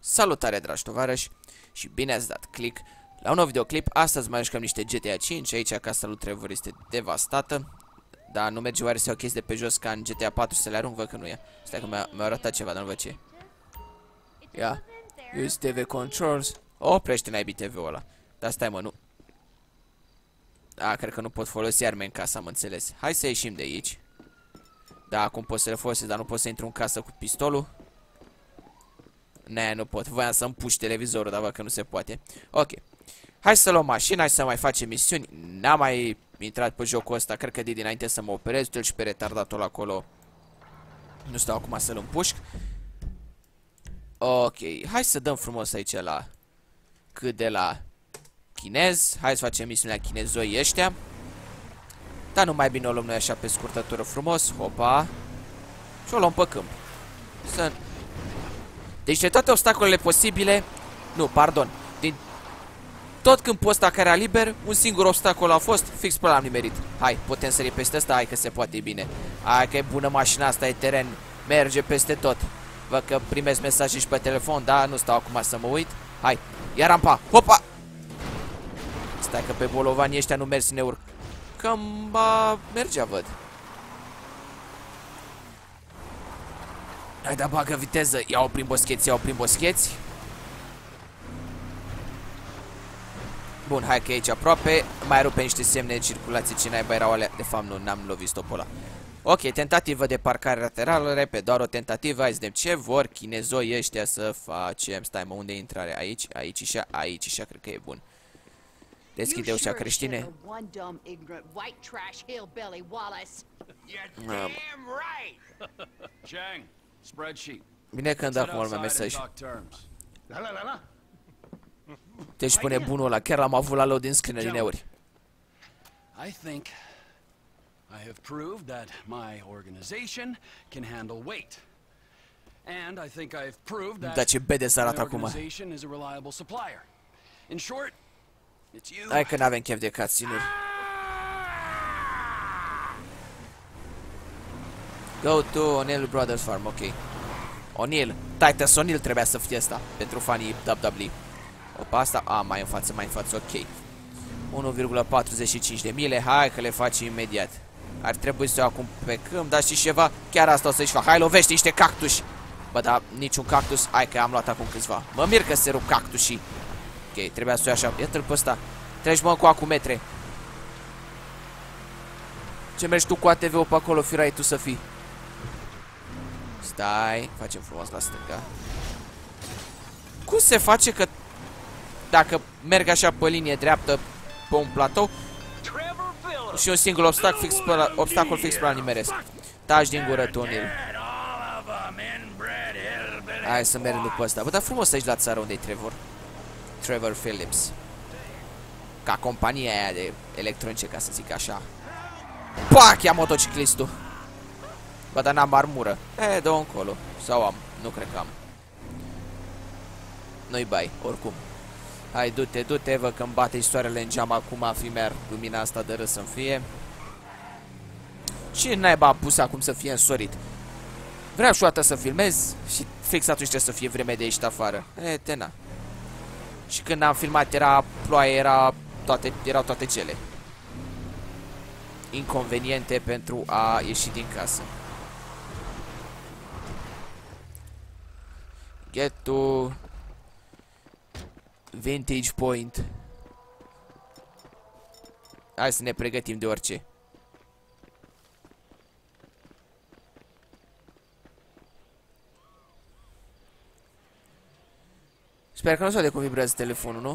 Salutare, dragi tovarăși, și bine ați dat click la un nou videoclip. Astăzi mai jucăm niște GTA 5. Aici casa lui Trevor este devastată. Dar nu merge oare să iau chestii de pe jos ca în GTA 4 să le arunc? Văd că nu e. Stai că mi-a arătat ceva, dar nu văd ce. Ia. Use TV controls. Oprește naibii TV-ul ăla. Dar stai, mă, nu. A, cred că nu pot folosi arme în casa, am înțeles. Hai să ieșim de aici. Da, acum pot să le folosesc, dar nu pot să intru în casă cu pistolul. Ne, nu pot. Voiam să împuși televizorul, dar văd că nu se poate. Ok. Hai să luăm mașina, hai să mai facem misiuni. N-am mai intrat pe jocul ăsta. Cred că de dinainte să mă operez. Du-l și pe retardatul acolo. Nu stau acum să-l împușc. Ok. Hai să dăm frumos aici la... cât de la... chinez. Hai să facem misiunea chinezoii ăștia. Dar nu mai bine o luăm noi așa pe scurtătură frumos. Hopa. Și o luăm pe câmp. Să... Deci de toate obstacolele posibile... Nu, pardon. Din tot câmpul ăsta care era liber, un singur obstacol a fost, fix pe l-am nimerit. Hai, putem sări peste ăsta? Hai că se poate bine. Hai că e bună mașina asta, e teren. Merge peste tot. Văd că primesc mesaje și pe telefon, da? Nu stau acum să mă uit. Hai, ia rampa. Hopa! Stai că pe bolovanii ăștia nu merg să ne urcăm. Ba, mergea, văd. Hai, da, bagă viteză. Iau prin boscheți, iau prin boscheți. Bun, hai că e aici aproape. Mai rupe niște semne de circulație. Ce naiba erau alea? De fapt, nu, n-am lovit stopul ăla. Ok, tentativă de parcare laterală. Repede, doar o tentativă. Hai să vedem ce vor chinezoii ăștia să facem. Stai, mă, unde e intrarea? Aici, aici și aici și cred că e bun. Deschide ușa, creștine. Bine că îmi dă acum un mesaj. Deci spune bunul ăla, chiar l-am avut la loading screen adineauri. I think I have proved that my organization can handle weight. And I think I've proved that da, ce bede să arată my acum. organization is a reliable supplier. In short, it's you. Hai că n-avem chef de cutscene-uri. Go to O'Neill Brothers Farm, ok. O'Neill, Titus O'Neill trebuia să fie asta pentru fanii WWE. Opa, asta, a, mai în față, ok. 1,45 de mile, hai că le faci imediat. Ar trebui să o acum pe câmp, dar știi ceva? Chiar asta o să-și fac. Hai, lovește niște cactuși. Bă, dar niciun cactus, hai că am luat acum câțiva. Mă mir că se rup cactusii. Ok, trebuia să o iau așa, ia-l pe ăsta. Treci, mă, cu acumetre. Ce mergi tu cu ATV-ul pe acolo, firai tu să fii. Stai, facem frumos la stânga. Cum se face că dacă merg așa pe linie dreaptă pe un platou și un singur obstacol fix pe la nimeresc. Taci din gură tu, O'Neill. Hai să merg după ăsta. Bă, dar frumos aici la țară unde e Trevor. Trevor Phillips. Ca compania aia de electronice, ca să zic așa. Pac, ia motociclistul. Bă, dar n-am armură. E, dă-o încolo. Sau am, nu cred că am. Nu-i bai, oricum. Hai, du-te, du-te, văd că-mi bate soarele în geam acum, fi-mi-ar lumina asta de râs să-mi fie. Și naiba a pus acum să fie însorit. Vreau și o dată să filmez și fix atunci trebuie să fie vreme de ieșit afară. E, tena. Și când am filmat era ploaie, erau toate cele inconveniente pentru a ieși din casă. Get to Vantage Point. Hai să ne pregătim de orice. Sper că nu se aude cum vibrează telefonul, nu?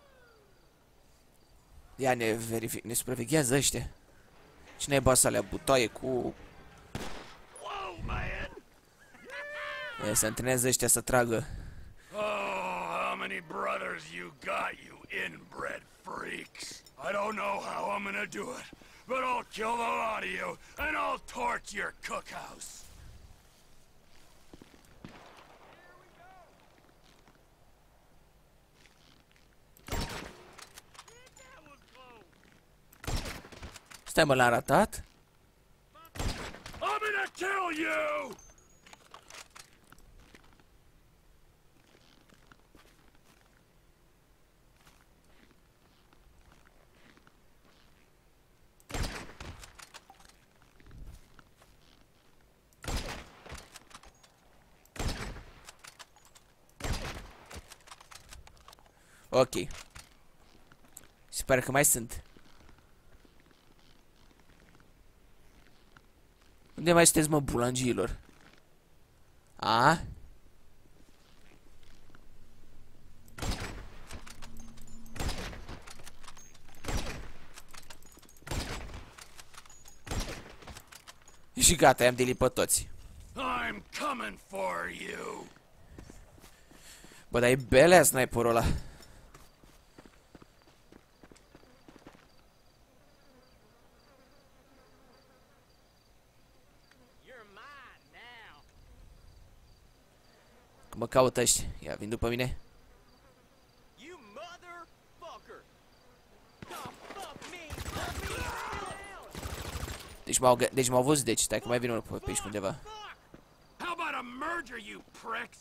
Ia ne verific, ne supraveghează ăștia. Cine e basa alea butoaie cu... E, să antreneze ăștia să tragă. Many brothers you got, you inbred freaks. I don't know how I'm gonna do it, but I'll kill the lot of you, and I'll torch your cookhouse. Stai, mă, l-am ratat? I'm gonna kill you! Ok. Se pare că mai sunt. Unde mai sunteți, mă, bulangiilor? A? Și gata, i-am delit pe toți. I'm coming for you. Bă, dar e belea sniperul ăla. Că mă caută ăștia. Ia, vin după mine. Deci m-au văzut, deci stai că mai vine unul pe aici undeva. How about a merger, you pricks?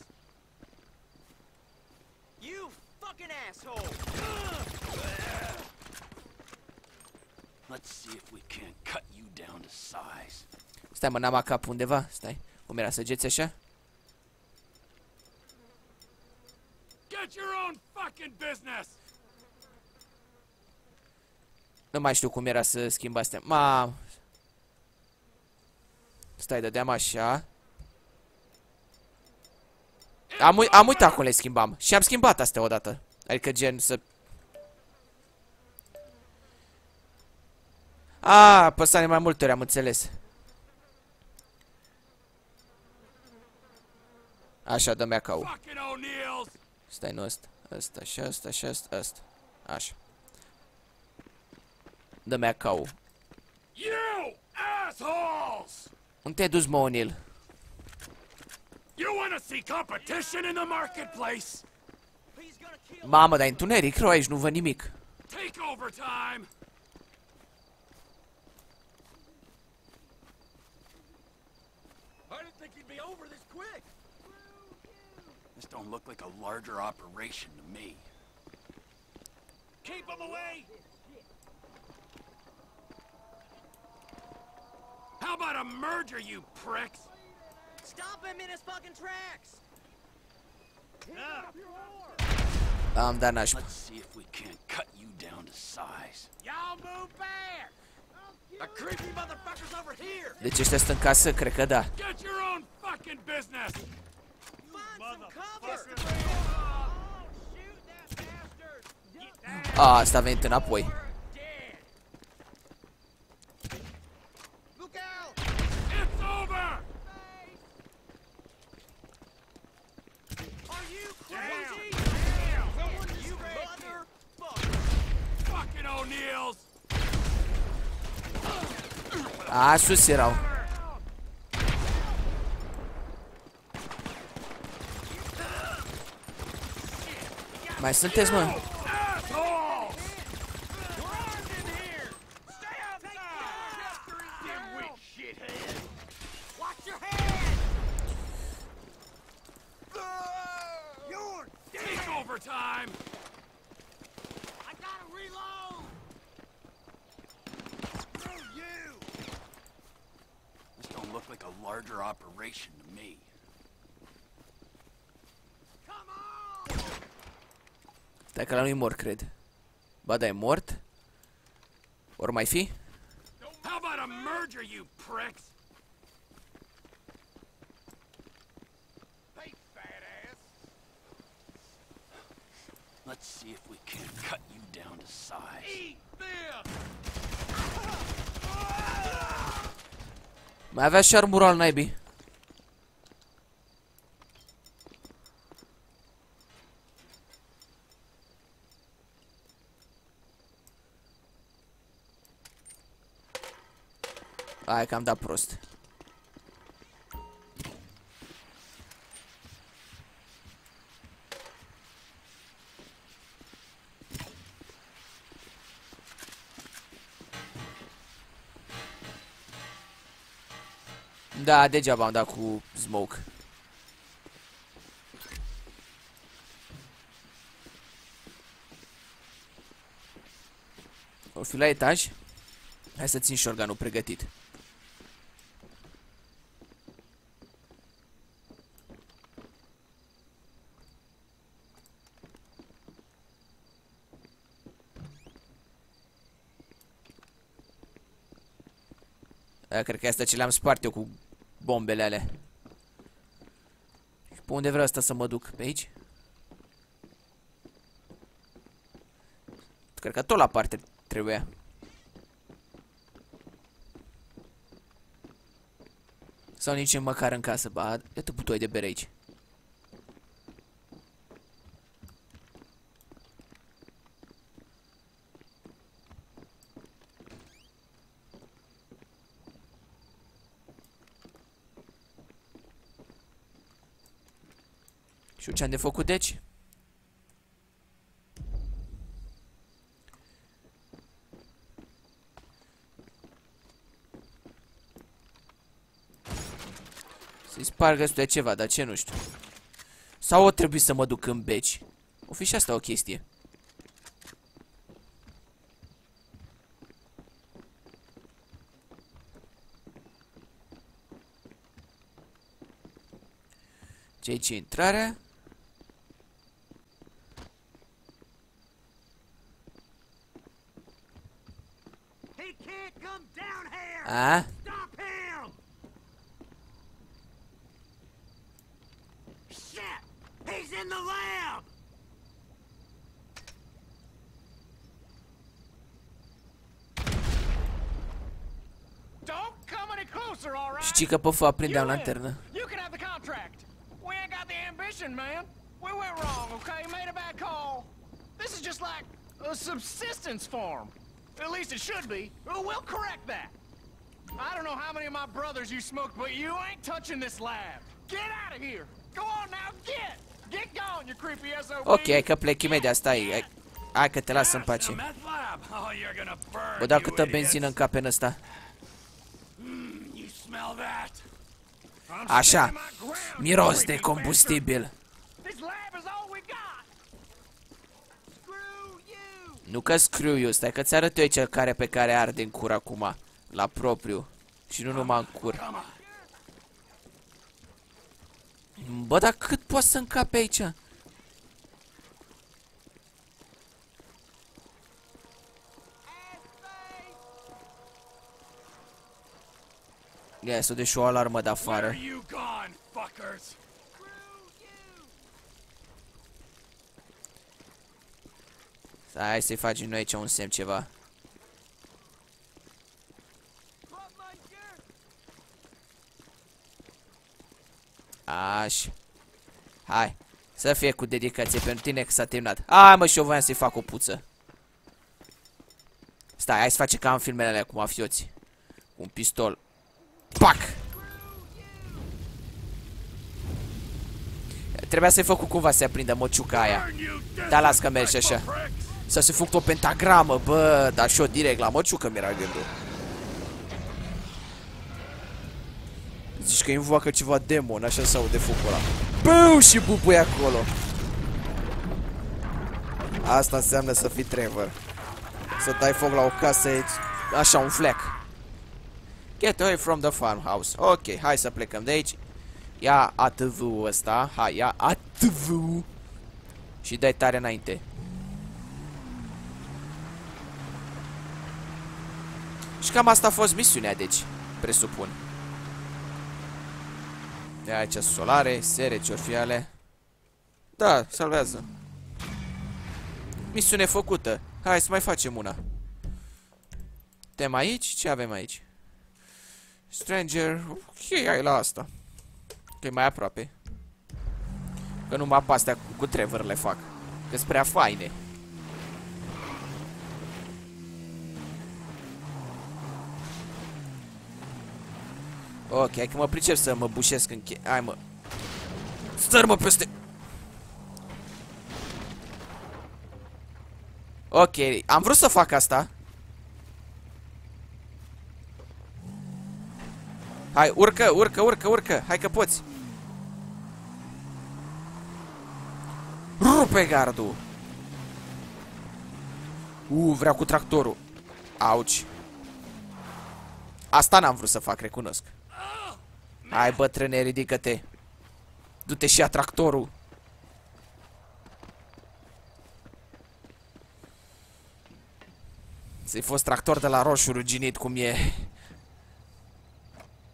You fucking asshole! Let's see if we can't cut you down to size. Stai, mă, n-am cap undeva. Stai. Cum era, săgeți așa? Get your own fucking business! Nu mai știu cum era să schimb astea. Ma. Stai, dădeam așa. Am uitat cum le schimbam. Și am schimbat astea odată. Adică gen să... Apăsane mai multe ori, am înțeles. Așa, dă-mi acau. Fucking O'Neills! Stai, nu ăsta. Ăsta, și ăsta, și ăsta, ăsta. Așa. Dă-mi acau. You assholes! Unde te-ai dus, mă, O'Neill? You wanna see competition in the marketplace? Mamă, dar e întuneric, rău aici, nu văd nimic. Take over time! I didn't think you'd be over this quick. This don't look like a larger operation to me. Keep them away! How about a merger, you pricks? Stop him in his fucking tracks! Am dat nașpa. Let's see if we can't cut you down to size. Y'all move back! A creepy motherfucker's over here! Deci ăștia sunt în casă? Cred că da. Get your own fucking business! Find some cover! Shoot that bastard! Asta a venit înapoi. Look out! It's over! Are you crazy? You motherfucker! Fucking O'Neills! Sus erau. Mai sunteți, mă? Assholes! Watch your head! Take over time! I gotta reload! Screw you! This don't look like a larger operation to me. Come on! Stai că ăla nu-i mort, cred. Ba da, e mort? Ori mai fi? How about a merger, you pricks? Hey, fat ass! Let's see if we can't cut you down to size. Eat this! Mai avea și armură al naibii. Hai că am dat prost. Da, degeaba am dat cu smoke. O fi la etaj. Hai să țin shotgun-ul pregătit. Cred că asta ce le-am spart eu cu bombele alea. Și pe unde vreau asta să mă duc? Pe aici? Cred că tot la parte trebuia. Sau nici măcar în casă. Ba, iată butoi de bere aici. Și ce-am de făcut, deci? Să-i spargă de ceva, dar ce nu știu. Sau o trebuie să mă duc în beci. O fi și asta o chestie. Ce aici e intrarea? He can't come down here! A? Stop him! Shit! He's in the lab! Don't come any closer, all right? Și ci că pe fă aprindea o lanternă. You can have the contract. We ain't got the ambition, man. We went wrong, okay? Made a bad call. This is just like a subsistence farm. At least it should be. We'll correct that. I don't know how many of my brothers you smoked, but you ain't touching this lab. Get out of here. Go on now, get. Get gone, you creepy SOB. Ok, hai că plec imediat, stai. Hai că te las în pace. Bă, dau câtă benzină în cap în ăsta. Așa, miros de combustibil. Nu că screw you, stai că ți arăt eu cel care pe care arde în cur acum. La propriu. Și nu numai în cur. Bă, dar cât poți să încape aici? Ia să o dea și o alarmă de afară. Hai să-i facem noi aici un semn ceva. Așa. Hai. Să fie cu dedicație pentru tine că s-a terminat. Hai mă, și eu voiam să-i fac o puță. Stai, hai să facem ca în filmele alea cu mafioți. Cu un pistol. Pac! Trebuia să-i fac cumva să se aprindă măciuca aia. Dar las că merge așa. Să se facă o pentagramă, bă. Dar și-o direct la măciucă mi-era gândul. Zici că invoacă ceva demon, așa se aude focul ăla. Bău, și bubuie acolo. Asta înseamnă să fii Trevor. Să dai foc la o casă, așa un fleck. Get away from the farmhouse. Ok, hai să plecăm de aici. Ia ATV-ul ăsta. Hai, ia ATV-ul. Și dai tare înainte. Și cam asta a fost misiunea, deci. Presupun. De aici solare, sere, ce-or fi ale. Da, salvează. Misiune făcută. Hai să mai facem una. Tem aici? Ce avem aici? Stranger. Ok, hai la asta. Că e mai aproape. Că numai pe astea cu Trevor le fac. Că-s prea faine. Ok, hai că mă pricep să mă bușesc în che... Hai mă. Stăr-mă peste... Ok, am vrut să fac asta. Hai, urcă, urcă, urcă, urcă. Hai că poți. Rupe gardul. Vreau cu tractorul. Auci. Asta n-am vrut să fac, recunosc. Hai, bătrâne, ridică-te. Du-te și ia tractorul. Să-i fost tractor de la roșu ruginit cum e.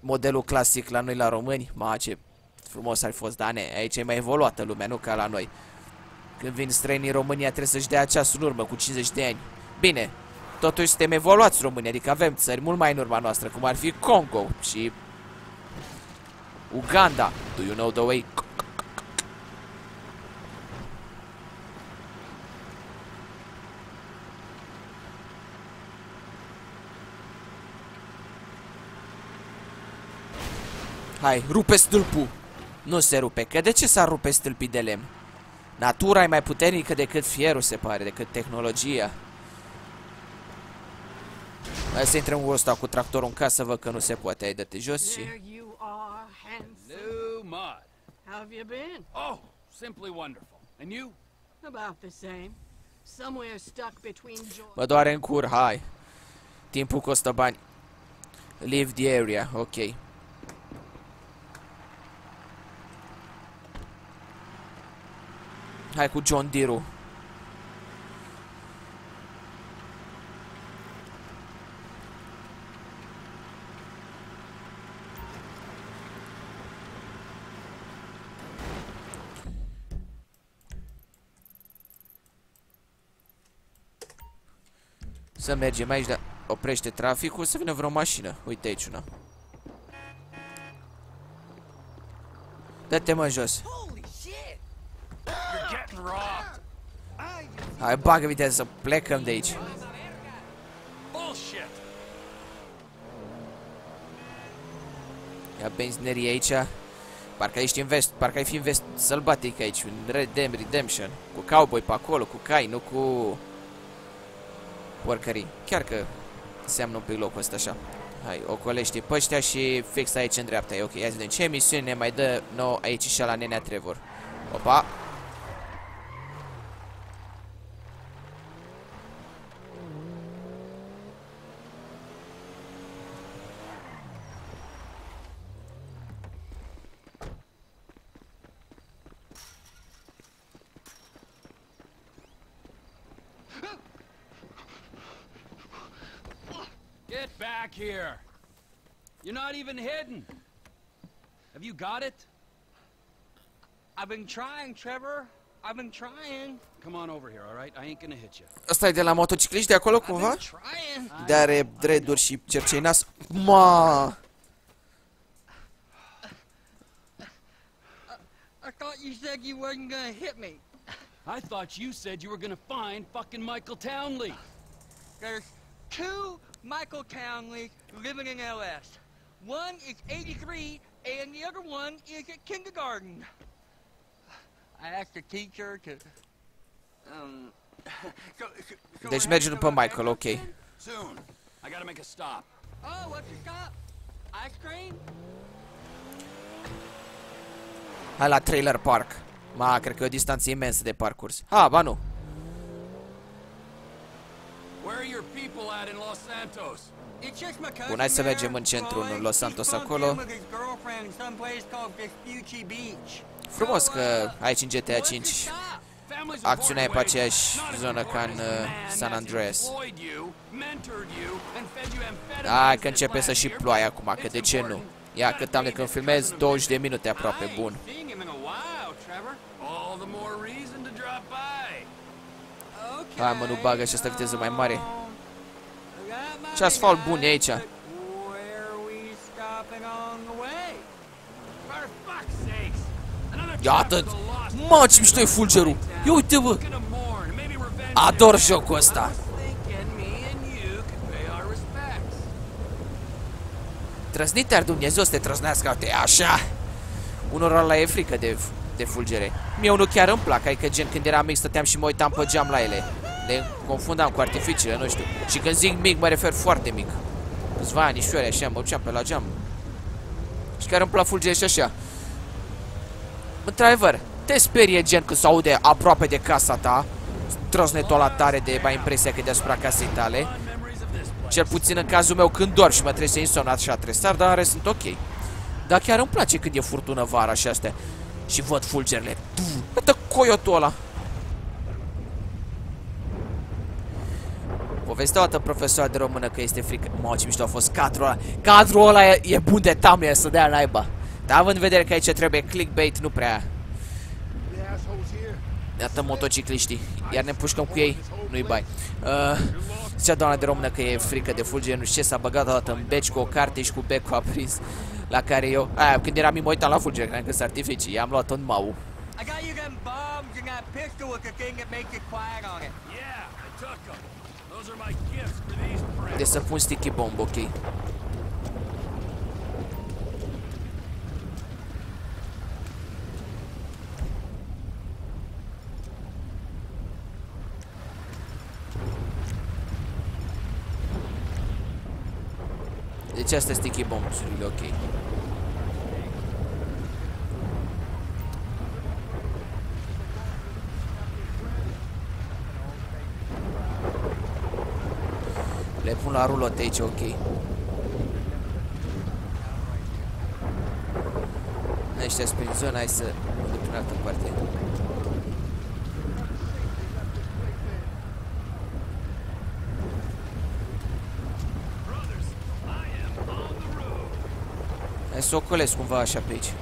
modelul clasic la noi la români. Ma, ce frumos ar fi fost, Dane. Aici e mai evoluată lumea, nu ca la noi. Când vin străinii în România trebuie să-și dea ceasul în urmă cu 50 de ani. Bine, totuși suntem evoluați România, adică avem țări mult mai în urma noastră, cum ar fi Congo și Uganda. Do you know the way? Hai, rupe stâlpul. Nu se rupe, că de ce s-ar rupe stâlpii de lemn? Natura e mai puternică decât fierul, se pare, decât tehnologia. Hai să intrăm ăsta cu tractorul în casă, văd că nu se poate. Ai dă-te jos și... There you are, handsome. New mud. How have you been? Oh, simply wonderful. And you? About the same. Somewhere stuck between Mă doare în cur, hai. Timpul costă bani. Leave the area, ok. Hai cu John Deere-ul. Să mergem aici, dar oprește traficul, să vină vreo mașină. Uite aici una. Dă-te mă jos. You're getting robbed. Hai, bagă viteză să plecăm de aici. Bullshit. Ia benzinerie aici. Parcă ai fi invest sălbatic aici, un Redemption. Cu cowboy pe acolo, cu cai, nu cu porcării. Chiar că seamănă un pic locul ăsta așa. Hai, ocolește pe ăștia și fix aici în dreapta. E ok, ia zi de ce misiune ne mai dă nouă aici și la nenea Trevor. Opa! Get back here. You're not even hidden. Have you got it? I've been trying, Trevor. I've been trying. Come on over here, all right? I ain't gonna hit you. Ăsta e de la motocicliști de acolo I've cumva? been trying. De are dreaduri și cercei nas. Ma! I thought you said you wasn't gonna hit me. I thought you said you were gonna find fucking Michael Townley. There's two Michael Townley living in LS. One is 83 and the other one is at kindergarten. I asked the teacher to Deci merge după Michael, ok. Soon. I gotta make a stop. Oh, what's your stop? Ice cream? Hai la trailer park. Ma, cred că e o distanță imensă de parcurs. Ha, ba nu. Where are your people at in Los Santos? It's just my cousin. Bun, hai să there, mergem în centru, Roy. în Los He's Santos bunked acolo. in with his girlfriend someplace called Vespucci Beach. Frumos că aici în GTA What's 5 your stop? Families acțiunea e pe report aceeași wages, not zonă as ca în important as a man San that's Andreas. employed you, mentored you, and fed you amphetamines Hai că this începe să last și year. ploaie acum, că de ce nu? Ia, cât am de când filmez? 20 de minute aproape, I bun. ain't seen him in a while, Trevor. All the more reason to drop by. Okay. Hai mă, nu bagă și asta viteză mai mare. I got my Ce asfalt bun e aici. guys, but where are we stopping on the way? For fuck's sakes. Another Iată! trip to the lost Mă, ce mișto e fulgerul! Ia uite, bă! Gonna mourn, maybe revenge. Ador jocul ăsta! Thinking me and you could pay our respects. Trăznite ar Dumnezeu să te trăznească, uite, așa! Unora la e frică de fulgere. Mie unul chiar îmi plac, adică gen când eram mic stăteam și mă uitam pe geam la ele. Le confundam cu artificiile, nu știu. Și când zic mic, mă refer foarte mic. Câțiva anișoare, așa, mă duceam pe la geam. Și chiar îmi plac fulgere și așa. Într-adevăr, te sperie gen când se aude aproape de casa ta. Trăznetul ăla tare de mai impresia că e deasupra casei tale. Memories of this place. Cel puțin în cazul meu când dorm și mă trezesc insomnat și atresar, dar în rest sunt ok. Dar chiar îmi place când e furtună vara și astea. Și văd fulgerile. Uite coiotul ăla. Povestea o dată profesoara de română că este frică. Mamă, ce mișto a fost cadrul ăla. Cadrul ăla e bun de thumbnail să dea naiba. Dar având în vedere că aici trebuie clickbait, nu prea. Iată motocicliștii. Iar ne împușcăm cu ei. Nu-i bai. Zicea doamna de română că e frică de fulgere. Nu știu ce, s-a băgat o dată în beci cu o carte și cu becul aprins. La care eu... când eram mă uitam la fulgere, credeam că sunt artificii. I-am luat un mau. I got you them bombs and that pistol with the thing that makes it quiet on it. Yeah, I took them. Those are my gifts for these friends. Deci să pun sticky bomb, ok. Deci asta e sticky bomb-urile, ok. Le pun la rulot aici, ok. Ăștia sunt prin zona, hai să duc prin altă parte. Hai să ocolesc cumva așa pe aici.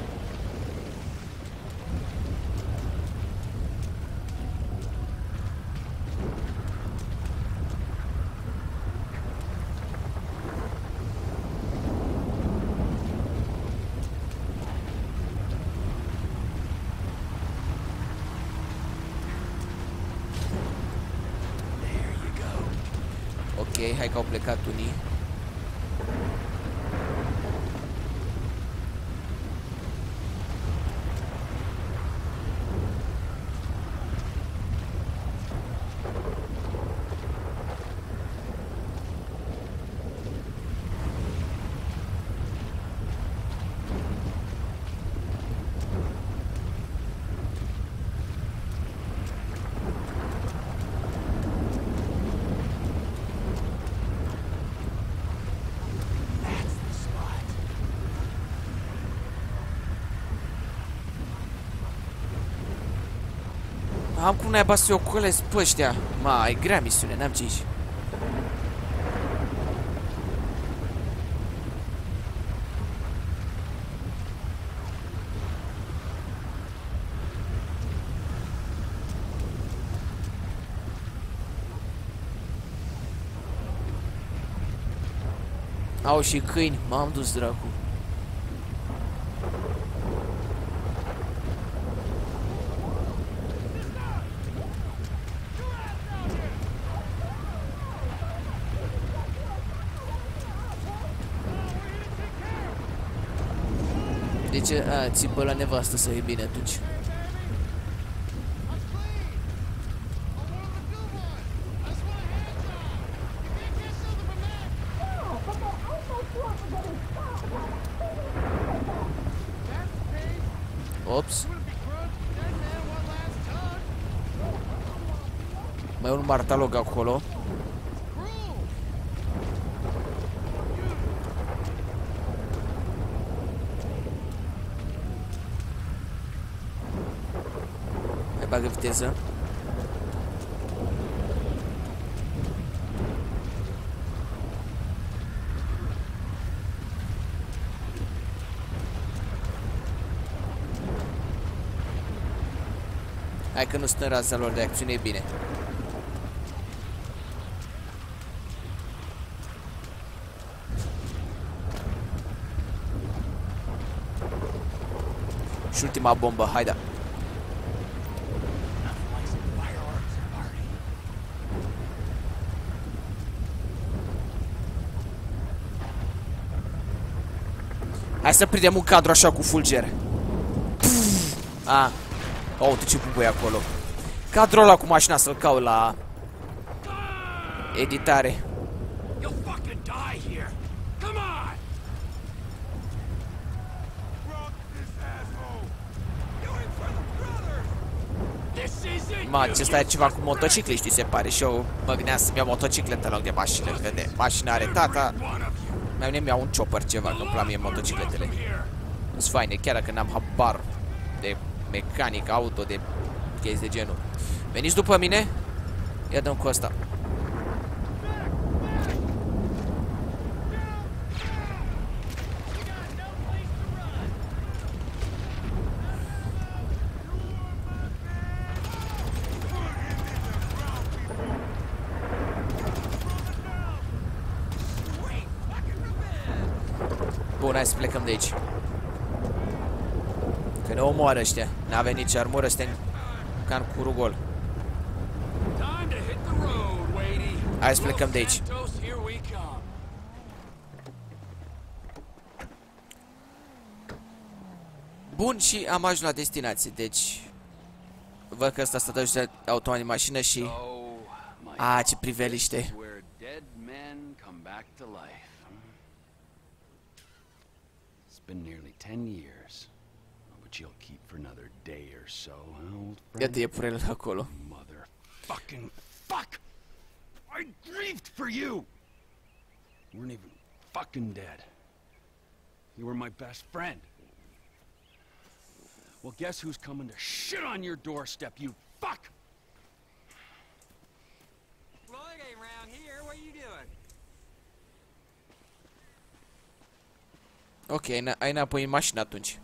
Ok, hai că au plecat unii. Am cum naiba să-i ocolesc pe ăștia. Ma, e grea misiune, n-am ce aici. Au și câini, m-am dus dracu. Deci, țipă la nevastă să e bine atunci. Ops. Mai e un martalog acolo. Mai bagă viteză. Hai că nu sunt în raza lor de acțiune, e bine. Și ultima bombă, haida. Hai să prindem un cadru așa cu fulgere. Oh, uite ce pupă e acolo. Cadrul ăla cu mașina să-l caut la editare. Ma, acesta e ceva cu motocicliști, se pare. Și eu mă gândeam să-mi iau motocicletă în loc de mașină. Că de mașină are tata. Mai bine mi-au un chopper ceva, că îmi plac mie motocicletele. Sunt faine, chiar dacă n-am habar de mecanic, auto, de chestii de genul. Veniți după mine? Ia dăm cu ăsta. Bun, hai să plecăm de aici. Că ne omoară ăștia. N-avem nici armură, suntem ca în curul gol. Hai să plecăm de aici. Bun, și am ajuns la destinație, deci... Văd că ăsta stă de automat în mașină și... A, ce priveliște. Iată iepurele acolo. Motherfucking fuck! I grieved for you! You weren't even fucking dead. You were my best friend. Well, guess who's coming to shit on your doorstep, you fuck! Floyd ain't around here. What are you doing? Ok, ai înapoi în mașină atunci.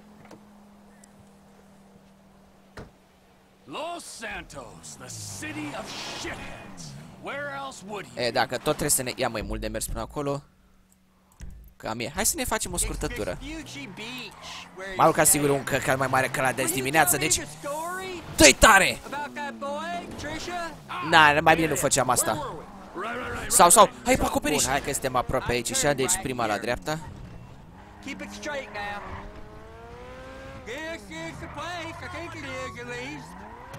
Los Santos, the city of shitheads. Where else would you? E, dacă tot trebuie să ne ia mai mult de mers până acolo. Cam e. Hai să ne facem o scurtătură. Mai ca sigur un căcat mai mare ca la de azi dimineață, deci... Dă-i tare! Na, mai bine nu făceam asta. Sau, hai pe acoperiș! Bun, hai că suntem aproape aici, așa, deci prima la dreapta. Keep it straight now. This is the place. I think it is, at least.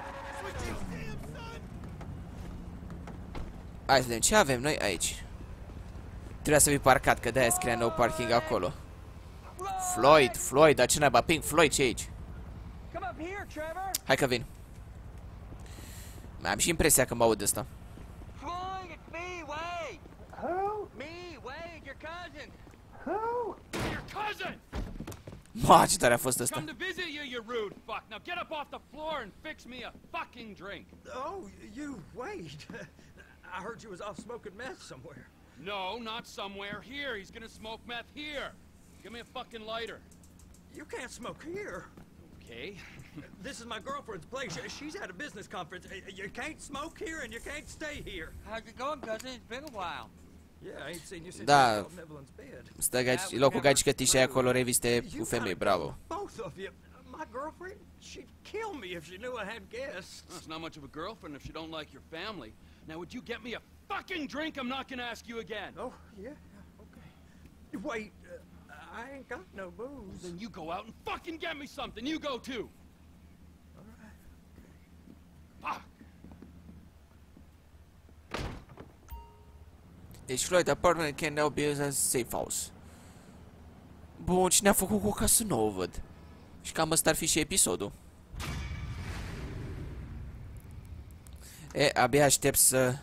Hai să vedem ce avem noi aici. Trebuia să fii parcat, că de-aia scria no parking acolo. Floyd, dar ce naiba? Pink Floyd, ce aici? Come up here, Trevor. Hai că vin. Mai am și impresia că mă aud ăsta. Floyd, it's me, Wade. Who? Me, Wade, your cousin. Who? Your cousin! Ma, ce tare a fost ăsta. Come to visit you, you rude fuck. Now get up off the floor and fix me a fucking drink. Oh, you, Wade. I heard you was off smoking meth somewhere. No, not somewhere. Here. He's gonna smoke meth here. Give me a fucking lighter. You can't smoke here. Okay. This is my girlfriend's place. She's at a business conference. You can't smoke here and you can't stay here. How's it going, cousin? It's been a while. Yeah, I ain't seen you since Da. you fell in Evelyn's bed. Stă gaci, locul gagică tișai acolo, reviste cu femei, bravo. Both of you. My girlfriend, she'd kill me if she knew I had guests. Well, it's not much of a girlfriend if she don't like your family. Now, would you get me a fucking drink? I'm not gonna ask you again. Oh, yeah, okay. Wait, I ain't got no booze. Then you go out and fucking get me something. You go too. All right. Fuck. Deci Floyd apartment can now be used as safe house. Bun, cine a făcut cu o casă nouă, văd. Și cam ăsta ar fi și episodul. E, abia aștept să...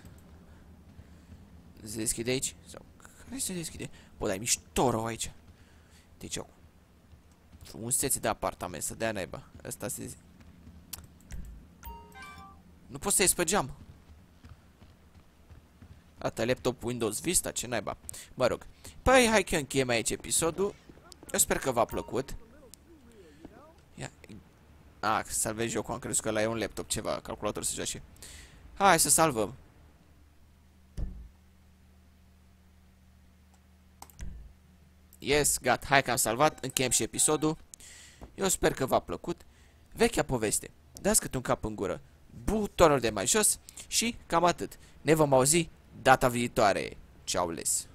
Se deschide aici? Sau... Care se deschide? Bă, dar e mișto rău aici. Deci, o frumusețe de apartament, să dea naiba. Ăsta se... Nu pot să ies pe geam. Ata, laptop Windows Vista, ce naiba. Mă rog. Păi, hai că încheiem aici episodul. Eu sper că v-a plăcut. Ia... salvez jocul, am crezut că ăla e un laptop, ceva, calculator să joace. Hai să salvăm. Yes, gata, hai că am salvat, încheiem și episodul. Eu sper că v-a plăcut. Vechea poveste. Dați câte un cap în gură, butonul de mai jos și cam atât. Ne vom auzi data viitoare. Ciao les.